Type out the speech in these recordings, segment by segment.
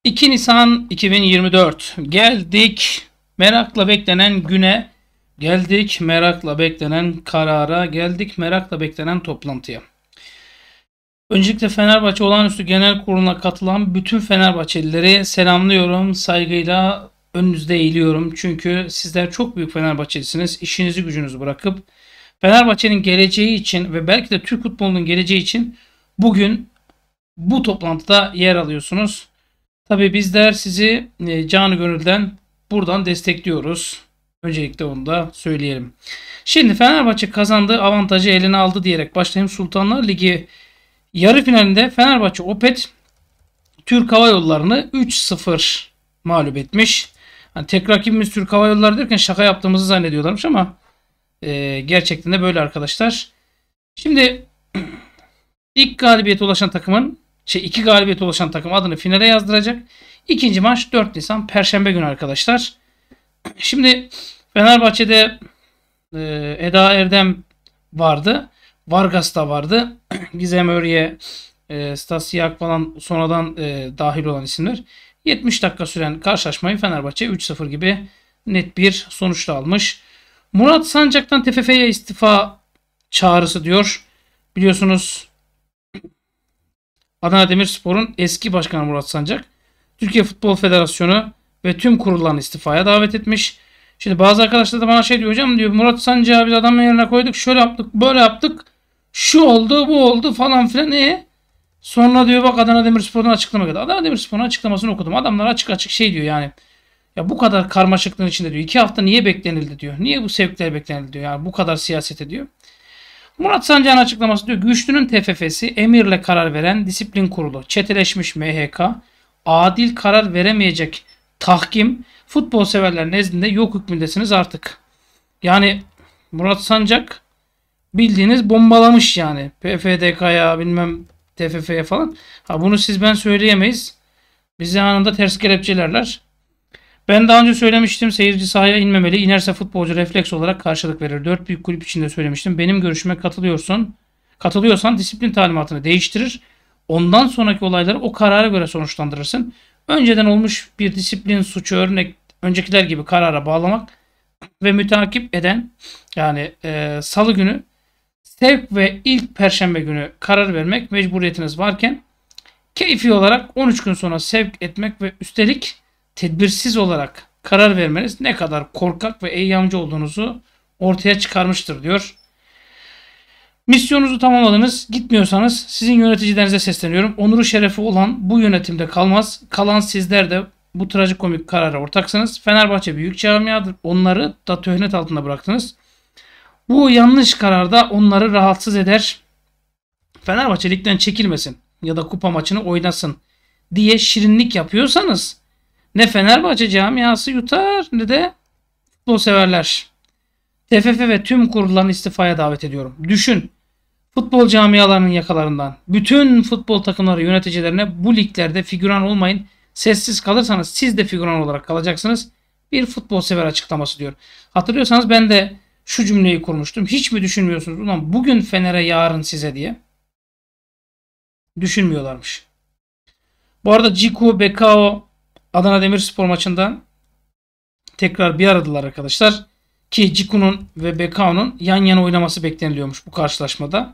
2 Nisan 2024 geldik merakla beklenen güne, geldik merakla beklenen karara, geldik merakla beklenen toplantıya. Öncelikle Fenerbahçe Olağanüstü Genel Kurulu'na katılan bütün Fenerbahçelileri selamlıyorum, saygıyla önünüzde eğiliyorum. Çünkü sizler çok büyük Fenerbahçelisiniz. İşinizi gücünüzü bırakıp Fenerbahçe'nin geleceği için ve belki de Türk futbolunun geleceği için bugün bu toplantıda yer alıyorsunuz. Tabii bizler sizi canı gönülden buradan destekliyoruz. Öncelikle onu da söyleyelim. Şimdi Fenerbahçe kazandığı avantajı eline aldı diyerek başlayayım. Sultanlar Ligi yarı finalinde Fenerbahçe Opet Türk Hava Yolları'nı 3-0 mağlup etmiş. Hani tek rakibimiz Türk Hava Yolları derken şaka yaptığımızı zannediyorlarmış ama gerçekten de böyle arkadaşlar. Şimdi ilk galibiyete ulaşan takımın iki galibiyete ulaşan takım adını finale yazdıracak. İkinci maç 4 Nisan Perşembe günü arkadaşlar. Şimdi Fenerbahçe'de Eda Erdem vardı. Vargas da vardı. Gizem Örye, Stasiak falan sonradan dahil olan isimler. 70 dakika süren karşılaşmayı Fenerbahçe 3-0 gibi net bir sonuçla almış. Murat Sancak'tan TFF'ye istifa çağrısı diyor. Biliyorsunuz Adana Demirspor'un eski başkanı Murat Sancak, Türkiye Futbol Federasyonu ve tüm kurullarını istifaya davet etmiş. Şimdi bazı arkadaşlar da bana şey diyor, hocam diyor, Murat Sancak'ı biz adamın yerine koyduk, şöyle yaptık, böyle yaptık, şu oldu, bu oldu falan filan. Sonra diyor bak Adana Demirspor'un açıklama geldi. Adana Demirspor'un açıklamasını okudum. Adamlar açık açık şey diyor yani. Ya bu kadar karmaşıklığın içinde diyor. 2 hafta niye beklenildi diyor. Niye bu sevkler beklenildi diyor. Yani bu kadar siyaset ediyor. Murat Sancak'ın açıklaması diyor. Güçlünün TFF'si emirle karar veren disiplin kurulu, çeteleşmiş MHK, adil karar veremeyecek tahkim, futbol severler nezdinde yok hükmündesiniz artık. Yani Murat Sancak bildiğiniz bombalamış yani. PFDK'ya bilmem TFF'ye falan. Bunu siz ben söyleyemeyiz. Bizi anında ters kelepçelerler. Ben daha önce söylemiştim, seyirci sahaya inmemeli. İnerse futbolcu refleks olarak karşılık verir. 4 büyük kulüp içinde söylemiştim. Benim görüşüme katılıyorsan disiplin talimatını değiştirir. Ondan sonraki olayları o karara göre sonuçlandırırsın. Önceden olmuş bir disiplin suçu öncekiler gibi karara bağlamak ve mütakip eden yani salı günü sevk ve ilk perşembe günü karar vermek mecburiyetiniz varken keyfi olarak 13 gün sonra sevk etmek ve üstelik tedbirsiz olarak karar vermeniz ne kadar korkak ve eyyamcı olduğunuzu ortaya çıkarmıştır diyor. Misyonunuzu tamamladınız. Gitmiyorsanız sizin yöneticilerinize sesleniyorum. Onuru şerefi olan bu yönetimde kalmaz. Kalan sizler de bu trajikomik karara ortaksınız. Fenerbahçe büyük camiadır. Onları da töhnet altında bıraktınız. Bu yanlış kararda onları rahatsız eder. Fenerbahçe ligden çekilmesin ya da kupa maçını oynasın diye şirinlik yapıyorsanız ne Fenerbahçe camiası yutar ne de futbol severler. TFF ve tüm kurullarını istifaya davet ediyorum. Düşün, futbol camialarının yakalarından bütün futbol takımları yöneticilerine bu liglerde figüran olmayın. Sessiz kalırsanız siz de figüran olarak kalacaksınız. Bir futbol sever açıklaması diyor. Hatırlıyorsanız ben de şu cümleyi kurmuştum. Hiç mi düşünmüyorsunuz? Ulan bugün Fener'e yarın size diye. Düşünmüyorlarmış. Bu arada Ciku, Bekao Adana Demirspor maçında tekrar bir aradılar arkadaşlar. Ki Ciku'nun ve Bekao'nun yan yana oynaması bekleniliyormuş bu karşılaşmada.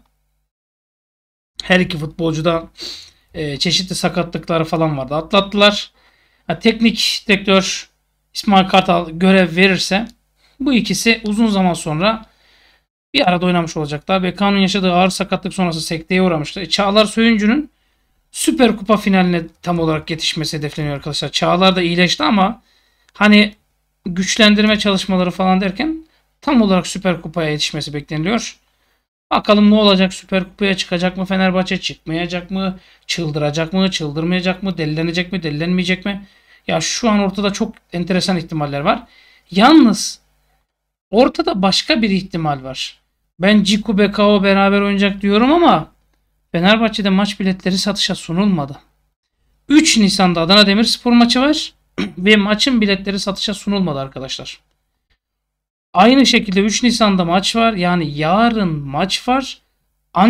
Her iki futbolcu da çeşitli sakatlıkları falan vardı. Atlattılar. Teknik direktör İsmail Kartal görev verirse bu ikisi uzun zaman sonra bir arada oynamış olacaklar. Bekao'nun yaşadığı ağır sakatlık sonrası sekteye uğramıştı. Çağlar Söyüncü'nün Süper Kupa finaline tam olarak yetişmesi hedefleniyor arkadaşlar. Çağlar da iyileşti ama hani güçlendirme çalışmaları falan derken tam olarak Süper Kupa'ya yetişmesi bekleniliyor. Bakalım ne olacak? Süper Kupa'ya çıkacak mı Fenerbahçe? Çıkmayacak mı? Çıldıracak mı? Çıldırmayacak mı? Delilenecek mi? Delilenmeyecek mi? Ya şu an ortada çok enteresan ihtimaller var. Yalnız ortada başka bir ihtimal var. Ben Ciku Bekao beraber oynayacak diyorum ama Fenerbahçe'de maç biletleri satışa sunulmadı. 3 Nisan'da Adana Demirspor maçı var ve maçın biletleri satışa sunulmadı arkadaşlar. Aynı şekilde 3 Nisan'da maç var. Yani yarın maç var.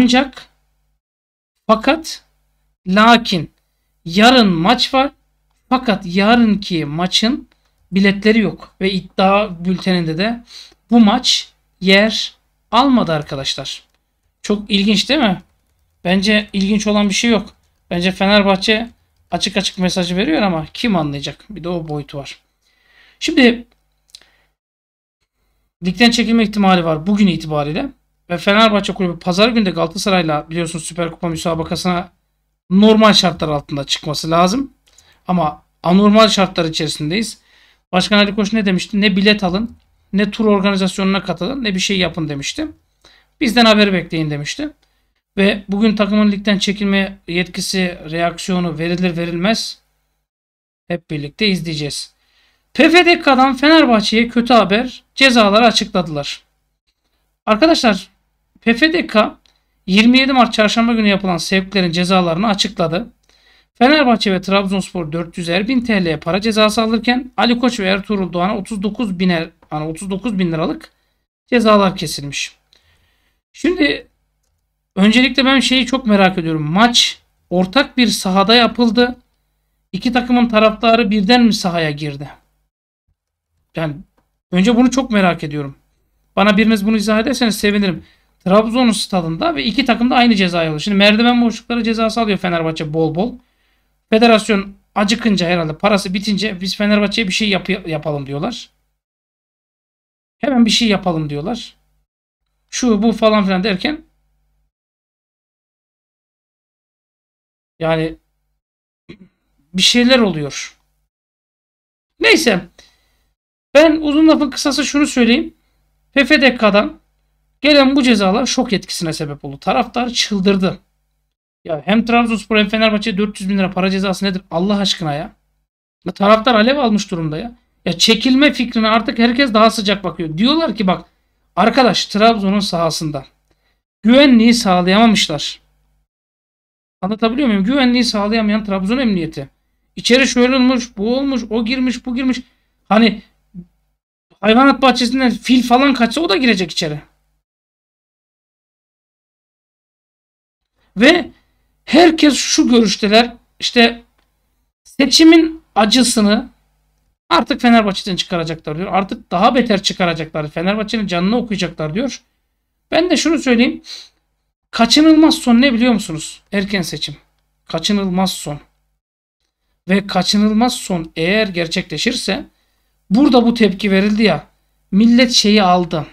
Fakat lakin yarın maç var. Fakat yarınki maçın biletleri yok ve iddia bülteninde de bu maç yer almadı arkadaşlar. Çok ilginç değil mi? Bence ilginç olan bir şey yok. Bence Fenerbahçe açık açık mesajı veriyor ama kim anlayacak? Bir de o boyutu var. Şimdi ligden çekilme ihtimali var bugün itibariyle. Ve Fenerbahçe Kulübü pazar günü de Galatasaray'la biliyorsunuz Süper Kupa müsabakasına normal şartlar altında çıkması lazım. Ama anormal şartlar içerisindeyiz. Başkan Ali Koç ne demişti? Ne bilet alın, ne tur organizasyonuna katılın, ne bir şey yapın demişti. Bizden haberi bekleyin demişti. Ve bugün takımın ligden çekilme yetkisi, reaksiyonu verilir verilmez hep birlikte izleyeceğiz. PFDK'dan Fenerbahçe'ye kötü haber, cezaları açıkladılar. Arkadaşlar PFDK 27 Mart çarşamba günü yapılan sevklerin cezalarını açıkladı. Fenerbahçe ve Trabzonspor 400'er bin TL'ye para cezası alırken Ali Koç ve Ertuğrul Doğan'a 39 bin liralık cezalar kesilmiş. Şimdi öncelikle ben şeyi çok merak ediyorum. Maç ortak bir sahada yapıldı. İki takımın taraftarı birden mi sahaya girdi? Yani önce bunu çok merak ediyorum. Bana biriniz bunu izah ederseniz sevinirim. Trabzon'un stadında ve iki takım da aynı cezayı alıyor. Şimdi merdiven boşlukları cezası alıyor Fenerbahçe bol bol. Federasyon acıkınca herhalde parası bitince biz Fenerbahçe'ye bir şey yapalım diyorlar. Hemen bir şey yapalım diyorlar. Şu bu falan filan derken yani bir şeyler oluyor. Neyse ben uzun lafın kısası şunu söyleyeyim. PFDK'dan gelen bu cezalar şok etkisine sebep oldu. Taraftar çıldırdı. Ya hem Trabzonspor hem Fenerbahçe 400 bin lira para cezası nedir Allah aşkına ya. Taraftar alev almış durumda ya. Ya çekilme fikrine artık herkes daha sıcak bakıyor. Diyorlar ki bak arkadaş Trabzon'un sahasında güvenliği sağlayamamışlar. Anlatabiliyor muyum? Güvenliği sağlayamayan Trabzon Emniyeti. İçeri şöyle olmuş, bu olmuş, o girmiş, bu girmiş. Hani hayvanat bahçesinden fil falan kaçsa o da girecek içeri. Ve herkes şu görüşteler. İşte seçimin acısını artık Fenerbahçe'den çıkaracaklar diyor. Artık daha beter çıkaracaklar. Fenerbahçe'nin canını okuyacaklar diyor. Ben de şunu söyleyeyim. Kaçınılmaz son ne biliyor musunuz? Erken seçim. Kaçınılmaz son. Ve kaçınılmaz son eğer gerçekleşirse burada bu tepki verildi ya. Millet şeyi aldı.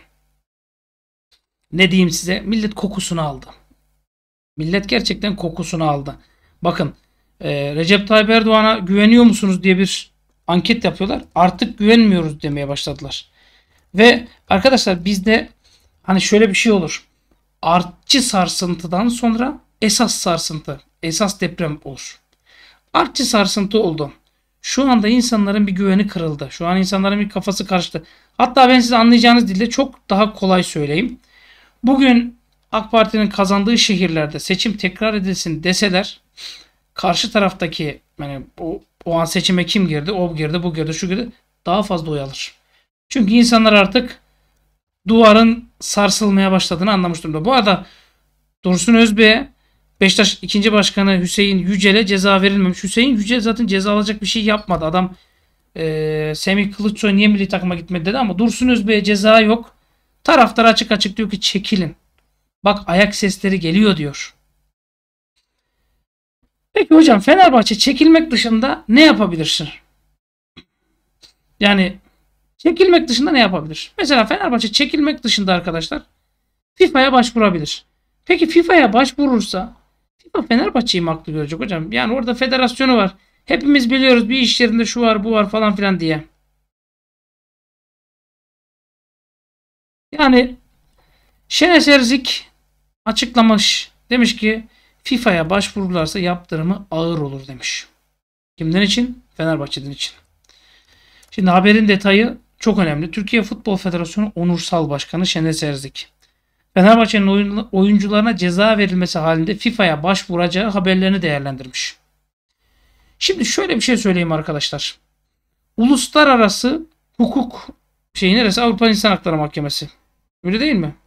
Ne diyeyim size? Millet kokusunu aldı. Millet gerçekten kokusunu aldı. Bakın Recep Tayyip Erdoğan'a güveniyor musunuz diye bir anket yapıyorlar. Artık güvenmiyoruz demeye başladılar. Ve arkadaşlar bizde hani şöyle bir şey olur. Artçı sarsıntıdan sonra esas sarsıntı, esas deprem olur. Artçı sarsıntı oldu. Şu anda insanların bir güveni kırıldı. Şu an insanların bir kafası karıştı. Hatta ben size anlayacağınız dilde çok daha kolay söyleyeyim. Bugün AK Parti'nin kazandığı şehirlerde seçim tekrar edilsin deseler karşı taraftaki yani o an seçime kim girdi? O girdi, bu girdi, şu girdi. Daha fazla oy alır. Çünkü insanlar artık duvarın sarsılmaya başladığını anlamış durumda. Bu arada Dursun Özbek'e Beşiktaş 2. Başkanı Hüseyin Yücel'e ceza verilmemiş. Hüseyin Yücel zaten ceza alacak bir şey yapmadı. Adam Semih Kılıçsoy niye milli takıma gitmedi dedi ama Dursun Özbek'e ceza yok. Taraftar açık açık diyor ki çekilin. Bak ayak sesleri geliyor diyor. Peki hocam Fenerbahçe çekilmek dışında ne yapabilirsin? Yani çekilmek dışında ne yapabilir? Mesela Fenerbahçe çekilmek dışında arkadaşlar FIFA'ya başvurabilir. Peki FIFA'ya başvurursa FIFA Fenerbahçe'yi mi haklı görecek hocam? Yani orada federasyonu var. Hepimiz biliyoruz bir iş yerinde şu var bu var falan filan diye. Yani Şenes Erzik açıklamış. Demiş ki FIFA'ya başvururlarsa yaptırımı ağır olur demiş. Kimden için? Fenerbahçe'den için. Şimdi haberin detayı çok önemli. Türkiye Futbol Federasyonu Onursal Başkanı Şenes Erzik. Fenerbahçe'nin oyuncularına ceza verilmesi halinde FIFA'ya başvuracağı haberlerini değerlendirmiş. Şimdi şöyle bir şey söyleyeyim arkadaşlar. Uluslararası hukuk şeyi neresi? Avrupa İnsan Hakları Mahkemesi. Öyle değil mi?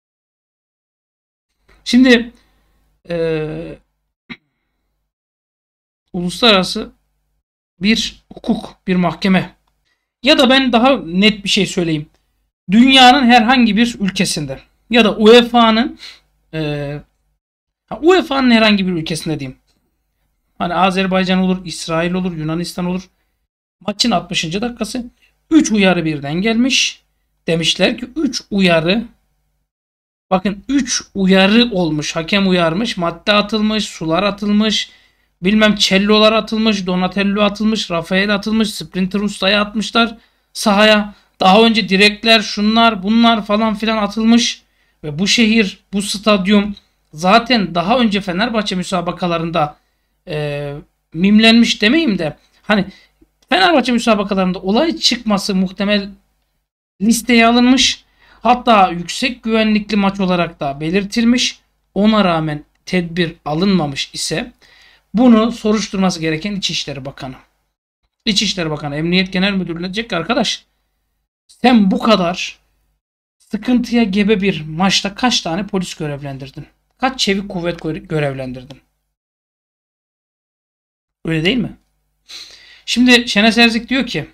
Şimdi uluslararası bir hukuk, bir mahkeme. Ya da ben daha net bir şey söyleyeyim. Dünyanın herhangi bir ülkesinde ya da UEFA'nın herhangi bir ülkesinde diyeyim. Hani Azerbaycan olur, İsrail olur, Yunanistan olur. Maçın 60. dakikası 3 uyarı birden gelmiş. Demişler ki 3 uyarı, bakın 3 uyarı olmuş. Hakem uyarmış, madde atılmış, sular atılmış, bilmem cellolar atılmış, Donatello atılmış, Rafael atılmış, Sprinter Usta'ya atmışlar sahaya. Daha önce direkler, şunlar bunlar falan filan atılmış. Ve bu şehir, bu stadyum zaten daha önce Fenerbahçe müsabakalarında mimlenmiş demeyeyim de, hani Fenerbahçe müsabakalarında olay çıkması muhtemel listeye alınmış. Hatta yüksek güvenlikli maç olarak da belirtilmiş. Ona rağmen tedbir alınmamış ise bunu soruşturması gereken İçişleri Bakanı. İçişleri Bakanı, Emniyet Genel Müdürlüğü'ne diyecek ki arkadaş, sen bu kadar sıkıntıya gebe bir maçta kaç tane polis görevlendirdin? Kaç çevik kuvvet görevlendirdin? Öyle değil mi? Şimdi Şenes Erzik diyor ki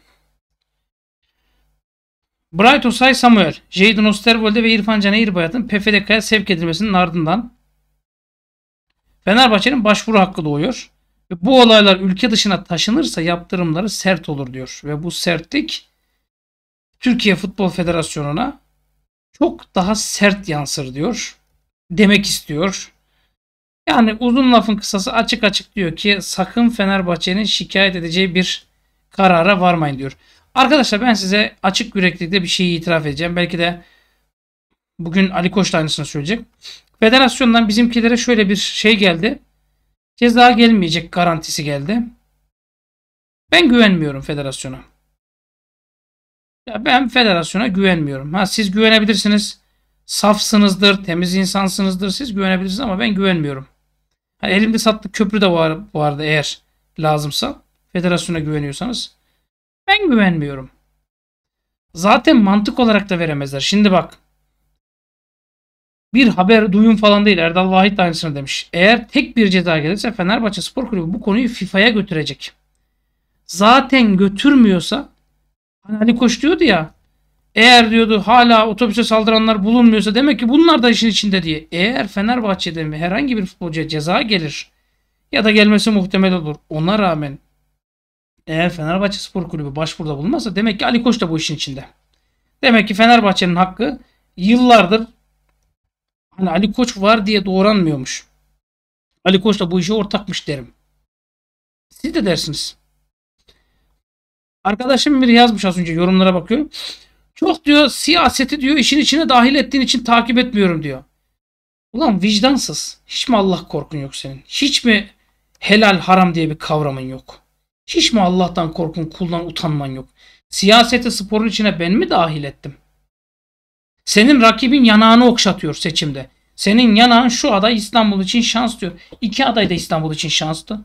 Bright Osay Samuel, Jadon Osterwolde ve İrfan Can Eğirbayat'ın PFDK'ya sevk edilmesinin ardından Fenerbahçe'nin başvuru hakkı doğuyor. Ve bu olaylar ülke dışına taşınırsa yaptırımları sert olur diyor. Ve bu sertlik Türkiye Futbol Federasyonu'na çok daha sert yansır diyor. Demek istiyor. Yani uzun lafın kısası, açık açık diyor ki sakın Fenerbahçe'nin şikayet edeceği bir karara varmayın diyor. Arkadaşlar ben size açık yüreklilikle bir şeyi itiraf edeceğim. Belki de bugün Ali Koç da aynısını söyleyecek. Federasyondan bizimkilere şöyle bir şey geldi. Ceza gelmeyecek garantisi geldi. Ben güvenmiyorum federasyona. Ya ben federasyona güvenmiyorum. Ha, siz güvenebilirsiniz. Safsınızdır, temiz insansınızdır. Siz güvenebilirsiniz ama ben güvenmiyorum. Hani elimde sattık köprü de var bu arada, eğer lazımsa. Federasyona güveniyorsanız. Ben güvenmiyorum. Zaten mantık olarak da veremezler. Şimdi bak. Bir haber, duyum falan değil. Erdal Vahit de aynısını demiş. Eğer tek bir ceza gelirse Fenerbahçe Spor Kulübü bu konuyu FIFA'ya götürecek. Zaten götürmüyorsa, hani Ali Koç diyordu ya, eğer diyordu hala otobüse saldıranlar bulunmuyorsa demek ki bunlar da işin içinde diye. Eğer Fenerbahçe'de mi herhangi bir futbolcuya ceza gelir ya da gelmesi muhtemel olur, ona rağmen eğer Fenerbahçe Spor Kulübü başvuruda bulunmazsa demek ki Ali Koç da bu işin içinde. Demek ki Fenerbahçe'nin hakkı yıllardır, hani Ali Koç var diye doğranmıyormuş. Ali Koç da bu işe ortakmış derim. Siz de dersiniz. Arkadaşım biri yazmış az önce, yorumlara bakıyorum. Çok diyor siyaseti diyor işin içine dahil ettiğin için takip etmiyorum diyor. Ulan vicdansız. Hiç mi Allah korkun yok senin? Hiç mi helal haram diye bir kavramın yok? Hiç mi Allah'tan korkun, kuldan utanman yok? Siyaseti sporun içine ben mi dahil ettim? Senin rakibin yanağını okşatıyor seçimde. Senin yanağın şu aday İstanbul için şans diyor. İki aday da İstanbul için şanstı.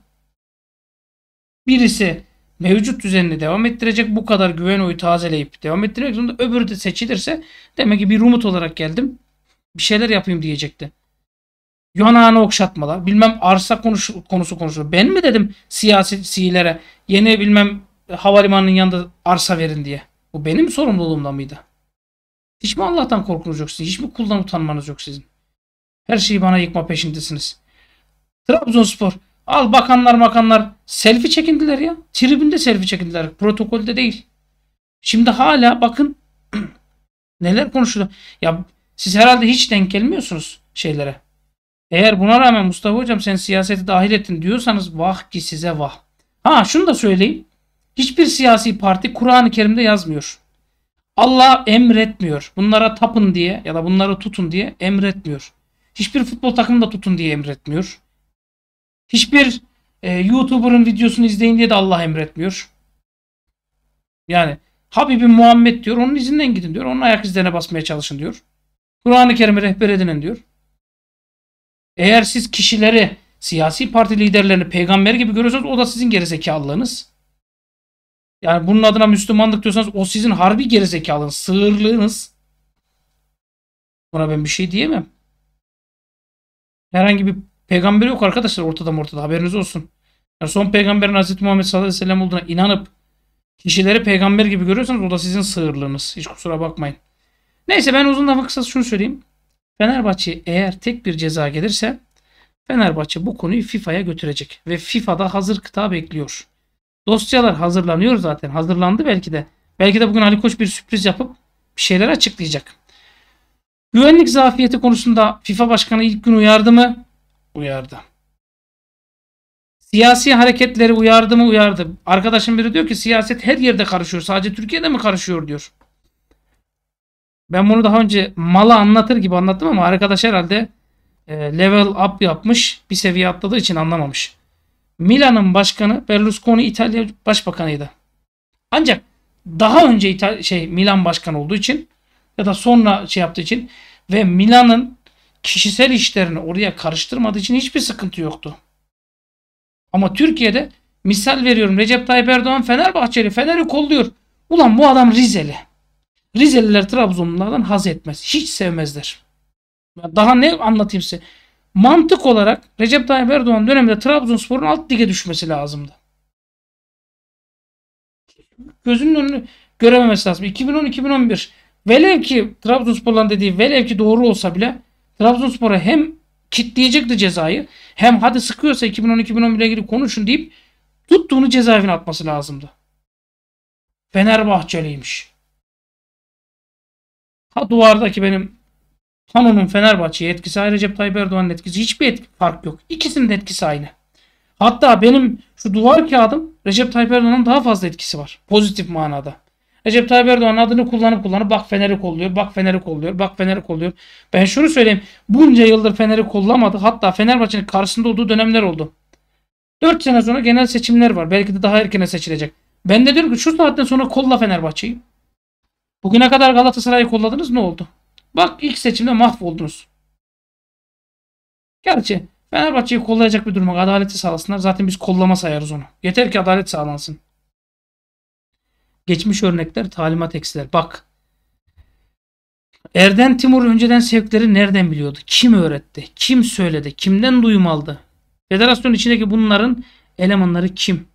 Birisi mevcut düzenini devam ettirecek, bu kadar güven oyu tazeleyip devam ettirmek zorunda. Öbürü de seçilirse demek ki bir umut olarak geldim, bir şeyler yapayım diyecekti. Yanağını okşatmalar, bilmem arsa konusu konuşulur. Ben mi dedim siyasilere yeni bilmem havalimanının yanında arsa verin diye? Bu benim sorumluluğumda mıydı? Hiç mi Allah'tan korkunuz yok sizin? Hiç mi kuldan utanmanız yok sizin? Her şeyi bana yıkma peşindesiniz. Trabzonspor. Al bakanlar selfie çekindiler ya. Tribünde selfie çekindiler. Protokolde değil. Şimdi hala bakın neler konuşuluyor. Ya siz herhalde hiç denk gelmiyorsunuz şeylere. Eğer buna rağmen Mustafa Hocam sen siyaseti dahil ettin diyorsanız vah ki size vah. Ha şunu da söyleyeyim. Hiçbir siyasi parti Kur'an-ı Kerim'de yazmıyor. Allah emretmiyor. Bunlara tapın diye ya da bunları tutun diye emretmiyor. Hiçbir futbol takımını da tutun diye emretmiyor. Hiçbir YouTuber'ın videosunu izleyin diye de Allah emretmiyor. Yani Habibim Muhammed diyor, onun izinden gidin diyor. Onun ayak izlerine basmaya çalışın diyor. Kur'an-ı Kerim'i rehber edinin diyor. Eğer siz kişileri, siyasi parti liderlerini peygamber gibi görüyorsanız o da sizin gerizekalılığınız. Yani bunun adına Müslümanlık diyorsanız o sizin harbi gerizekalınız, sığırlığınız. Buna ben bir şey diyemem. Herhangi bir peygamber yok arkadaşlar ortada haberiniz olsun. Yani son peygamberin Hazreti Muhammed sallallahu aleyhi ve sellem olduğuna inanıp kişileri peygamber gibi görüyorsanız o da sizin sığırlığınız. Hiç kusura bakmayın. Neyse ben uzun lafın kısası şunu söyleyeyim. Fenerbahçe eğer tek bir ceza gelirse Fenerbahçe bu konuyu FIFA'ya götürecek. Ve FIFA'da hazır kıta bekliyor. Dosyalar hazırlanıyor zaten. Hazırlandı belki de. Belki de bugün Ali Koç bir sürpriz yapıp bir şeyler açıklayacak. Güvenlik zafiyeti konusunda FIFA Başkanı ilk gün uyardı mı? Uyardı. Siyasi hareketleri uyardı mı? Uyardı. Arkadaşım biri diyor ki siyaset her yerde karışıyor. Sadece Türkiye'de mi karışıyor diyor. Ben bunu daha önce mala anlatır gibi anlattım ama arkadaş herhalde level up yapmış. Bir seviye atladığı için anlamamış. Milan'ın başkanı Berlusconi İtalya Başbakanıydı. Ancak daha önce Milan başkanı olduğu için ya da sonra yaptığı için ve Milan'ın kişisel işlerini oraya karıştırmadığı için hiçbir sıkıntı yoktu. Ama Türkiye'de misal veriyorum Recep Tayyip Erdoğan Fenerbahçeli, Fener'i kolluyor. Ulan bu adam Rizeli. Rizeliler Trabzonlulardan haz etmez. Hiç sevmezler. Daha ne anlatayım size? Mantık olarak Recep Tayyip Erdoğan döneminde Trabzonspor'un alt lige düşmesi lazımdı. Gözünün önünü görememesi lazım. 2010-2011 velev ki Trabzonspor'un dediği velev ki doğru olsa bile Trabzonspor'a hem kitleyecekti cezayı hem hadi sıkıyorsa 2010-2011'e ilgili konuşun deyip tuttuğunu cezaevine atması lazımdı. Fenerbahçeliymiş. Ha duvardaki benim Pano'nun Fenerbahçe'ye etkisi aynı, Recep Tayyip Erdoğan'ın etkisi hiçbir fark yok. İkisinin de etkisi aynı. Hatta benim şu duvar kağıdım Recep Tayyip Erdoğan'ın daha fazla etkisi var. Pozitif manada. Recep Tayyip Erdoğan'ın adını kullanıp bak Fener'i kolluyor, bak Fener'i kolluyor, bak Fener'i kolluyor. Ben şunu söyleyeyim. Bunca yıldır Fener'i kollamadı. Hatta Fenerbahçe'nin karşısında olduğu dönemler oldu. 4 sene sonra genel seçimler var. Belki de daha erkene seçilecek. Ben de diyorum ki şu saatten sonra kolla Fenerbahçe'yi. Bugüne kadar Galatasaray'ı kolladınız, ne oldu? Bak ilk seçimde mahvoldunuz. Gerçi Fenerbahçe'yi kollayacak bir durum yok. Adaleti sağlasınlar. Zaten biz kollama sayarız onu. Yeter ki adalet sağlansın. Geçmiş örnekler, talimat eksiler. Bak. Erden Timur önceden sevkleri nereden biliyordu? Kim öğretti? Kim söyledi? Kimden duyum aldı? Federasyon içindeki bunların elemanları kim?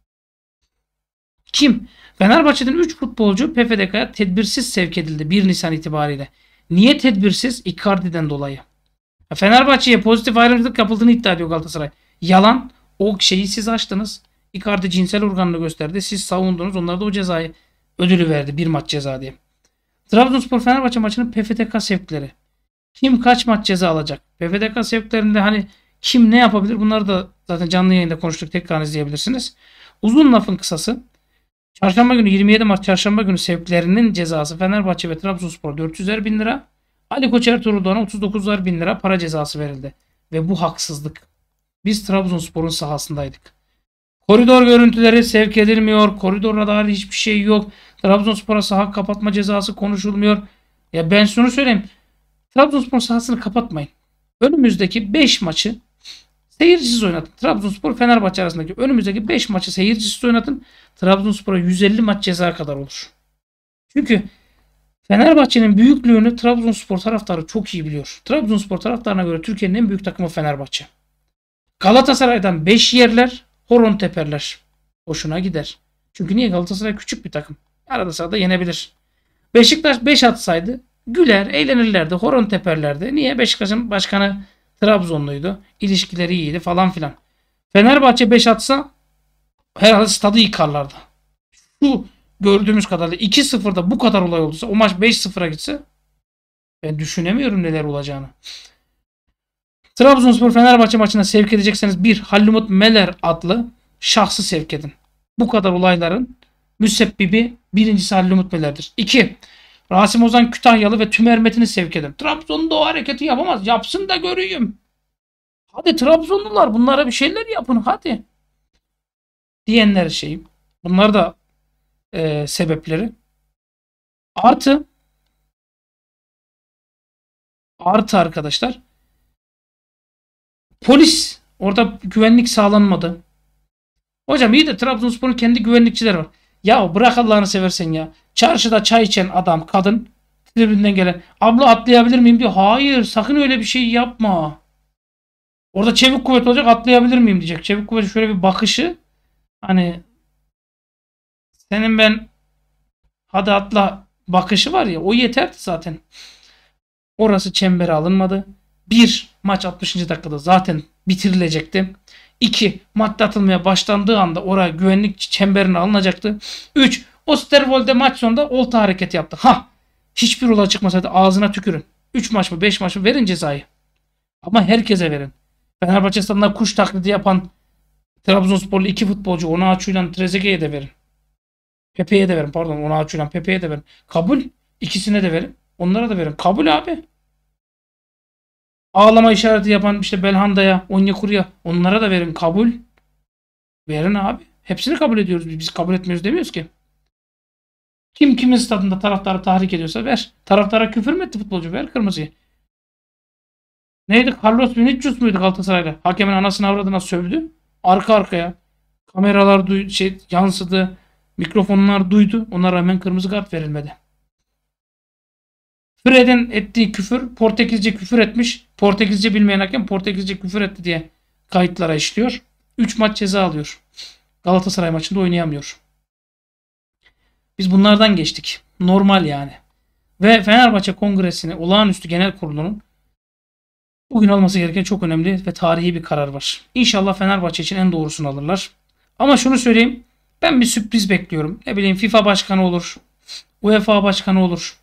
Kim? Fenerbahçe'den 3 futbolcu PFDK'ya tedbirsiz sevk edildi 1 Nisan itibariyle. Niye tedbirsiz? Icardi'den dolayı. Fenerbahçe'ye pozitif ayrımcılık yapıldığını iddia ediyor Galatasaray. Yalan. O şeyi siz açtınız. Icardi cinsel organını gösterdi. Siz savundunuz. Onlar da o cezayı ödülü verdi. Bir maç ceza diye. Trabzonspor Fenerbahçe maçının PFTK sevkleri. Kim kaç maç ceza alacak? PFTK sevklerinde hani kim ne yapabilir? Bunları da zaten canlı yayında konuştuk. Tekrar izleyebilirsiniz. Uzun lafın kısası. Çarşamba günü 27 Mart Çarşamba günü sevklerinin cezası Fenerbahçe ve Trabzonspor 400'er bin lira. Ali Koç Ertuğrul Doğan'a 39'lar bin lira para cezası verildi. Ve bu haksızlık. Biz Trabzonspor'un sahasındaydık. Koridor görüntüleri sevk edilmiyor. Koridorla dair hiçbir şey yok. Trabzonspor'a saha kapatma cezası konuşulmuyor. Ya ben şunu söyleyeyim. Trabzonspor sahasını kapatmayın. Önümüzdeki 5 maçı seyircisiz oynatın. Trabzonspor Fenerbahçe arasındaki önümüzdeki 5 maçı seyircisiz oynatın. Trabzonspor'a 150 maç ceza kadar olur. Çünkü Fenerbahçe'nin büyüklüğünü Trabzonspor taraftarı çok iyi biliyor. Trabzonspor taraftarına göre Türkiye'nin en büyük takımı Fenerbahçe. Galatasaray'dan 5 yerler, horon teperler. Hoşuna gider. Çünkü niye? Galatasaray küçük bir takım. Arada sırada yenebilir. Beşiktaş 5 atsaydı güler, eğlenirlerdi, horon teperlerdi. Niye? Beşiktaş'ın başkanı Trabzonluydu. İlişkileri iyiydi falan filan. Fenerbahçe 5 atsa herhalde stadı yıkarlardı. Şu gördüğümüz kadarıyla 2-0'da bu kadar olay olduysa o maç 5-0'a gitse ben düşünemiyorum neler olacağını. Trabzonspor Fenerbahçe maçına sevk edecekseniz bir Halilumut Meler adlı şahsı sevk edin. Bu kadar olayların müsebbibi birincisi Halilumut Meler'dir. 2. Rasim Ozan Kütahyalı ve Tümer Metin'i sevk edin. Trabzon'da o hareketi yapamaz. Yapsın da göreyim. Hadi Trabzonlular bunlara bir şeyler yapın hadi. Diyenler şeyim. Bunlar da sebepleri. Artı arkadaşlar polis orada güvenlik sağlanmadı. Hocam iyi de Trabzonspor'un kendi güvenlikçileri var. Ya bırak Allah'ını seversen ya. Çarşıda çay içen adam, kadın tribünden gelen abla atlayabilir miyim diyor. Hayır sakın öyle bir şey yapma. Orada çevik kuvvet olacak, atlayabilir miyim diyecek. Çevik kuvvet şöyle bir bakışı, hani senin ben hadi atla bakışı var ya, o yeterdi zaten. Orası çembere alınmadı. 1. Maç 60. dakikada zaten bitirilecekti. 2. Madde atılmaya başlandığı anda oraya güvenlik çemberine alınacaktı. 3. Osterwolde maç sonunda olta hareketi yaptı. Hiçbir olay çıkmasaydı ağzına tükürün. 3 maç mı 5 maç mı verin cezayı. Ama herkese verin. Fenerbahçe stadında kuş taklidi yapan Trabzonsporlu 2 futbolcu Onaçu'yla Trezeguet'e de verin. Pepe'ye de verin. Pardon, Onaçu'yla Pepe'ye de verin. Kabul. İkisine de verin. Onlara da verin. Kabul abi. Ağlama işareti yapan işte Belhanda'ya, Onyekuru'ya, onlara da verin. Kabul. Verin abi. Hepsini kabul ediyoruz. Biz kabul etmiyoruz demiyoruz ki. Kim kimin stadında taraftarı tahrik ediyorsa ver. Taraftara küfür mü etti futbolcu? Ver kırmızıyı. Neydi? Carlos Vinicius muydu Galatasaray'da? Hakemin anasını avradına sövdü. Arka arkaya. Kameralar yansıdı. Mikrofonlar duydu. Ona rağmen kırmızı kart verilmedi. Fred'in ettiği küfür, Portekizce küfür etmiş. Portekizce bilmeyen hakem Portekizce küfür etti diye kayıtlara işliyor. 3 maç ceza alıyor. Galatasaray maçında oynayamıyor. Biz bunlardan geçtik. Normal yani. Ve Fenerbahçe Kongresi'ni, olağanüstü genel kurulunun bugün alması gereken çok önemli ve tarihi bir karar var. İnşallah Fenerbahçe için en doğrusunu alırlar. Ama şunu söyleyeyim. Ben bir sürpriz bekliyorum. Ne bileyim, FIFA başkanı olur. UEFA başkanı olur.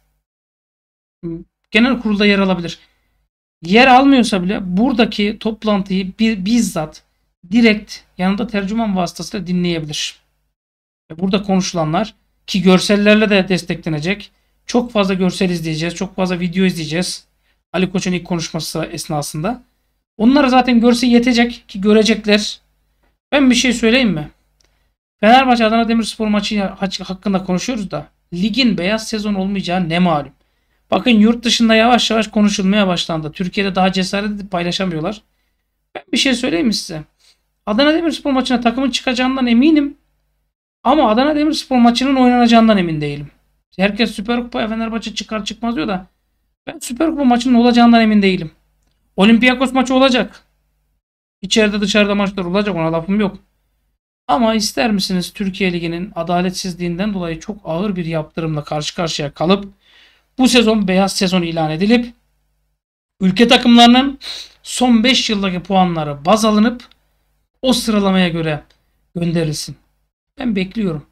Genel kurulda yer alabilir. Yer almıyorsa bile buradaki toplantıyı bizzat direkt yanında tercüman vasıtasıyla dinleyebilir. Burada konuşulanlar, ki görsellerle de desteklenecek. Çok fazla görsel izleyeceğiz. Çok fazla video izleyeceğiz. Ali Koç'un ilk konuşması esnasında. Onlara zaten görse yetecek ki görecekler. Ben bir şey söyleyeyim mi? Fenerbahçe Adana Demirspor maçı hakkında konuşuyoruz da ligin beyaz sezon olmayacağı ne malum. Bakın, yurt dışında yavaş yavaş konuşulmaya başlandı. Türkiye'de daha cesaret edip paylaşamıyorlar. Ben bir şey söyleyeyim mi size? Adana Demirspor maçına takımın çıkacağından eminim. Ama Adana Demirspor maçının oynanacağından emin değilim. Herkes Süper Kupa'ya Fenerbahçe çıkar çıkmaz diyor da ben Süper Kupa maçının olacağından emin değilim. Olympiakos maçı olacak. İçeride dışarıda maçlar olacak, ona lafım yok. Ama ister misiniz Türkiye Ligi'nin adaletsizliğinden dolayı çok ağır bir yaptırımla karşı karşıya kalıp bu sezon beyaz sezon ilan edilip ülke takımlarının son 5 yıldaki puanları baz alınıp o sıralamaya göre gönderilsin. Ben bekliyorum.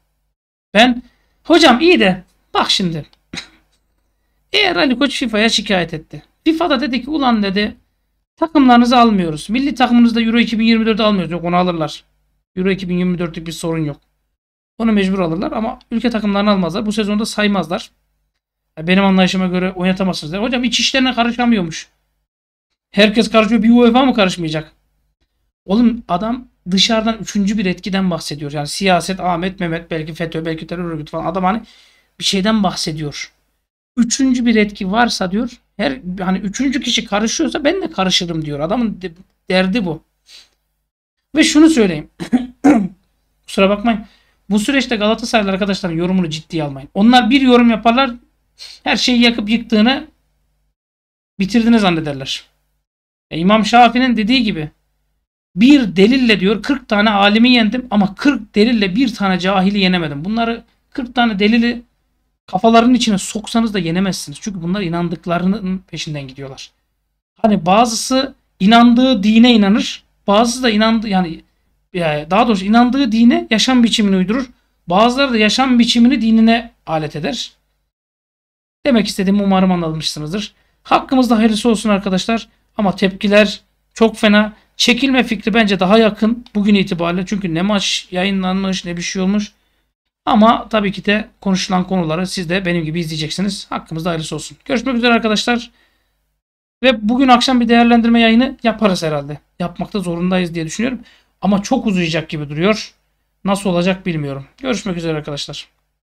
Hocam iyi de bak şimdi, eğer Ali Koç FIFA'ya şikayet etti. FIFA da dedi ki ulan dedi, takımlarınızı almıyoruz. Milli takımınızda Euro 2024'ü almıyoruz. Yok, onu alırlar. Euro 2024'lük bir sorun yok. Onu mecbur alırlar ama ülke takımlarını almazlar. Bu sezonda saymazlar. Benim anlayışıma göre oynatamazsınız der. Hocam iç işlerine karışamıyormuş. Herkes karışıyor, bir UEFA mı karışmayacak? Oğlum, adam dışarıdan üçüncü bir etkiden bahsediyor. Yani siyaset, Ahmet, Mehmet, belki FETÖ, belki terör örgütü falan. Adam hani bir şeyden bahsediyor. Üçüncü bir etki varsa diyor, hani üçüncü kişi karışıyorsa ben de karışırım diyor. Adamın derdi bu. Ve şunu söyleyeyim. Kusura bakmayın. Bu süreçte Galatasaraylı arkadaşların yorumunu ciddiye almayın. Onlar bir yorum yaparlar, her şeyi yakıp yıktığını, bitirdiğini zannederler. İmam Şafii'nin dediği gibi, bir delille diyor 40 tane alimi yendim ama 40 delille bir tane cahili yenemedim. Bunları 40 tane delili kafalarının içine soksanız da yenemezsiniz. Çünkü bunlar inandıklarının peşinden gidiyorlar. Hani bazısı inandığı dine inanır. Bazısı da daha doğrusu inandığı dine yaşam biçimini uydurur. Bazıları da yaşam biçimini dinine alet eder. Demek istediğimi umarım anlamışsınızdır. Hakkımızda hayırlısı olsun arkadaşlar. Ama tepkiler çok fena. Çekilme fikri bence daha yakın bugün itibariyle. Çünkü ne maç yayınlanmış ne bir şey olmuş. Ama tabii ki de konuşulan konuları siz de benim gibi izleyeceksiniz. Hakkımızda hayırlısı olsun. Görüşmek üzere arkadaşlar. Ve bugün akşam bir değerlendirme yayını yaparız herhalde. Yapmakta zorundayız diye düşünüyorum. Ama çok uzayacak gibi duruyor. Nasıl olacak bilmiyorum. Görüşmek üzere arkadaşlar.